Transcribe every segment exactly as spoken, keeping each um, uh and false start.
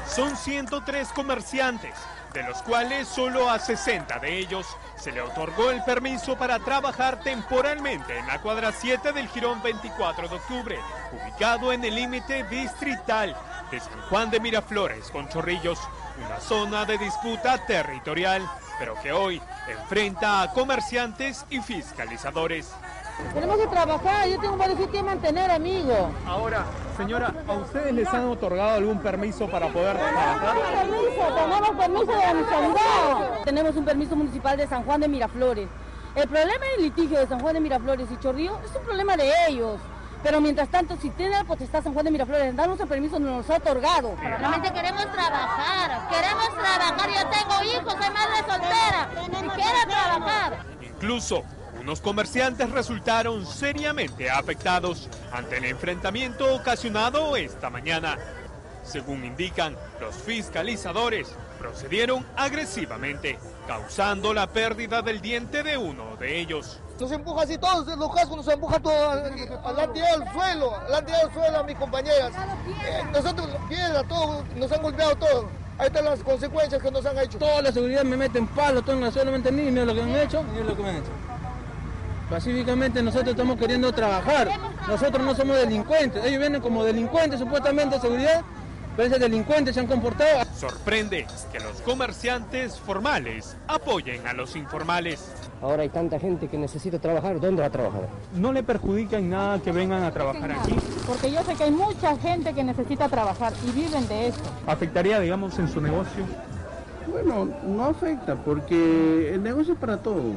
Son ciento tres comerciantes, de los cuales solo a sesenta de ellos se le otorgó el permiso para trabajar temporalmente en la cuadra siete del Jirón veinticuatro de octubre, ubicado en el límite distrital de San Juan de Miraflores con Chorrillos, una zona de disputa territorial, pero que hoy enfrenta a comerciantes y fiscalizadores. Tenemos que trabajar, yo tengo varios sitios que mantener, amigo. Ahora, señora, ¿a ustedes les han otorgado algún permiso para poder trabajar? Permiso, tenemos permiso de la municipalidad. Tenemos un permiso municipal de San Juan de Miraflores. El problema del litigio de San Juan de Miraflores y Chorrillos es un problema de ellos. Pero mientras tanto, si tiene la potestad San Juan de Miraflores, darnos el permiso no nos ha otorgado. Realmente queremos trabajar, queremos trabajar. Yo tengo hijos, soy madre soltera y quiero trabajar. Incluso unos comerciantes resultaron seriamente afectados ante el enfrentamiento ocasionado esta mañana. Según indican, los fiscalizadores procedieron agresivamente, causando la pérdida del diente de uno de ellos. Nos empuja así todos, los cascos nos empuja todo, la han tirado al suelo, la han tirado al suelo a mis compañeras. Eh, nosotros, piedra, todo, nos han golpeado todo. Ahí están las consecuencias que nos han hecho. Toda la seguridad me meten palo, todo en la suelo, ¿me entendí? Mira lo que han hecho, mira lo que me han hecho. Pacíficamente nosotros estamos queriendo trabajar, nosotros no somos delincuentes, ellos vienen como delincuentes supuestamente de seguridad, pero esos delincuentes se han comportado. Sorprende que los comerciantes formales apoyen a los informales. Ahora hay tanta gente que necesita trabajar, ¿dónde va a trabajar? ¿No le perjudica en nada que vengan a trabajar aquí? Porque yo sé que hay mucha gente que necesita trabajar y viven de esto. ¿Afectaría, digamos, en su negocio? Bueno, no afecta porque el negocio es para todos,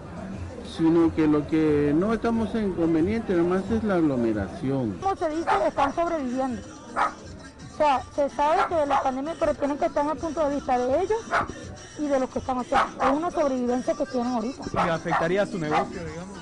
sino que lo que no estamos en inconveniente nomás es la aglomeración. Como se dice, están sobreviviendo. O sea, se sabe que la pandemia, pero tienen que estar al punto de vista de ellos y de los que están haciendo. Es una sobrevivencia que tienen ahorita. ¿Y afectaría a su negocio, digamos?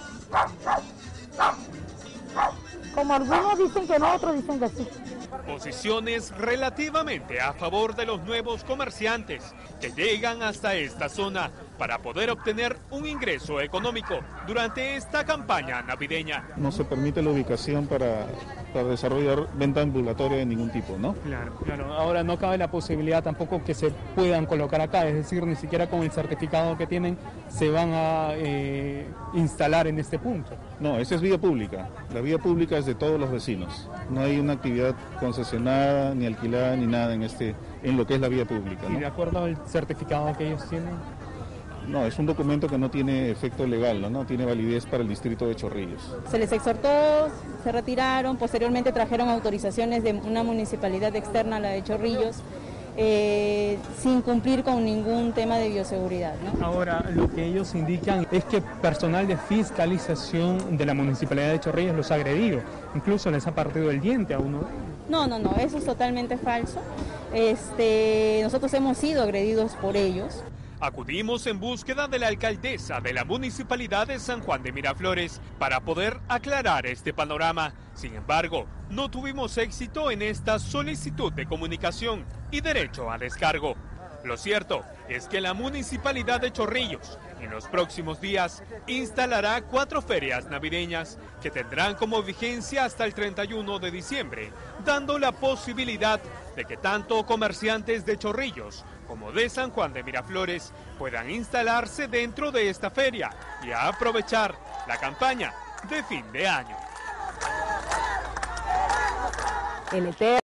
Como algunos dicen que no, otros dicen que sí. Posiciones relativamente a favor de los nuevos comerciantes que llegan hasta esta zona para poder obtener un ingreso económico durante esta campaña navideña. No se permite la ubicación para, para desarrollar venta ambulatoria de ningún tipo, ¿no? Claro, claro. Ahora no cabe la posibilidad tampoco que se puedan colocar acá, es decir, ni siquiera con el certificado que tienen se van a eh, instalar en este punto. No, esa es vía pública. La vía pública es de todos los vecinos. No hay una actividad concesionada, ni alquilada, ni nada en este, en lo que es la vía pública, ¿no? ¿Y de acuerdo al certificado que ellos tienen? No, es un documento que no tiene efecto legal, ¿no? No tiene validez para el distrito de Chorrillos. Se les exhortó, se retiraron, posteriormente trajeron autorizaciones de una municipalidad externa, la de Chorrillos, eh, sin cumplir con ningún tema de bioseguridad, ¿no? Ahora, lo que ellos indican es que personal de fiscalización de la municipalidad de Chorrillos los ha agredido, incluso les ha partido el diente a uno de ellos. No, no, no, eso es totalmente falso. Este, nosotros hemos sido agredidos por ellos. Acudimos en búsqueda de la alcaldesa de la Municipalidad de San Juan de Miraflores para poder aclarar este panorama. Sin embargo, no tuvimos éxito en esta solicitud de comunicación y derecho a descargo. Lo cierto es que la Municipalidad de Chorrillos en los próximos días instalará cuatro ferias navideñas que tendrán como vigencia hasta el treinta y uno de diciembre, dando la posibilidad de que tanto comerciantes de Chorrillos como de San Juan de Miraflores puedan instalarse dentro de esta feria y a aprovechar la campaña de fin de año.